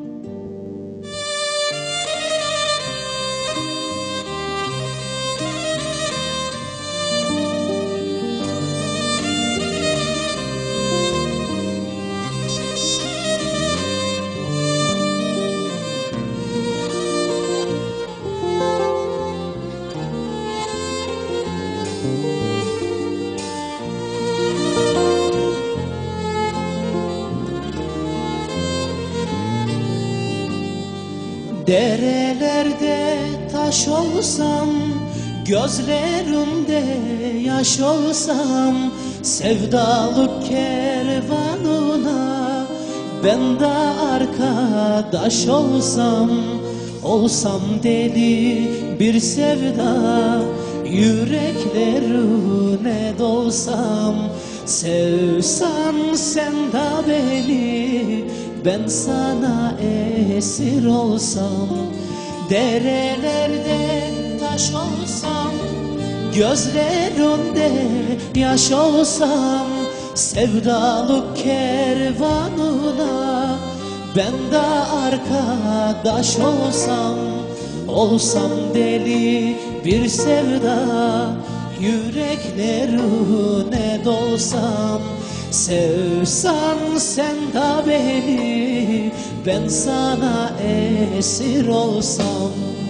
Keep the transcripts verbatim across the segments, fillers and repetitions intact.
Derelerde taş olsam, gözlerimde yaş olsam, sevdalık kervanına ben de arkadaş olsam, olsam deli bir sevda yüreklerine dolsam, sevsen sen de beni, ben sana esir olsam, derelerde taş olsam, gözlerimde yaş olsam, sevdalık kervanına ben de arkadaş olsam, olsam deli bir sevda yüreklerine dolsam, sevsen sen de beni, ben sana esir olsam.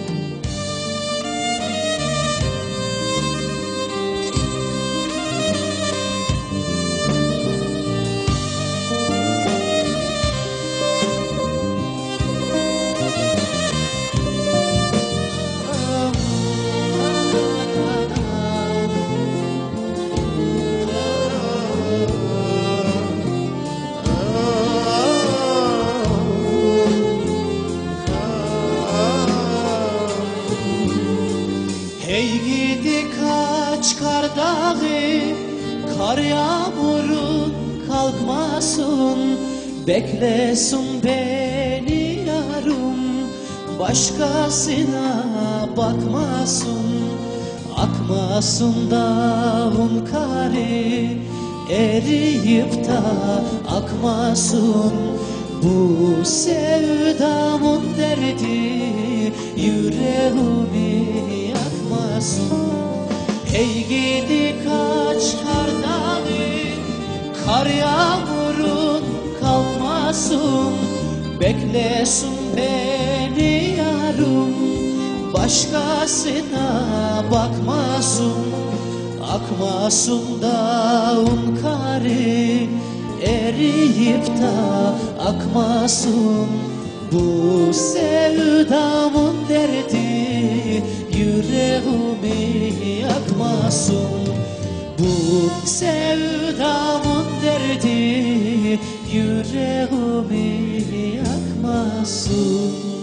Hey gidi kaç kar dağı, kar yağmurun kalkmasın, beklesin beni yarım, başkasına bakmasın, akmasın dağın karı, eriyip da akmasın, bu sevdamın derdi yüreğimi yakmasın. Hey gidi kaç kar dağı, kar yağmurun kalmasın, beklesin beni yarım, başkasına bakmasın, akmasın dağın karı, eriyip da akmasın, bu sevdamın derdi yüreğimi yakmasın, bu sevdamın derdi yüreğimi yakmasın.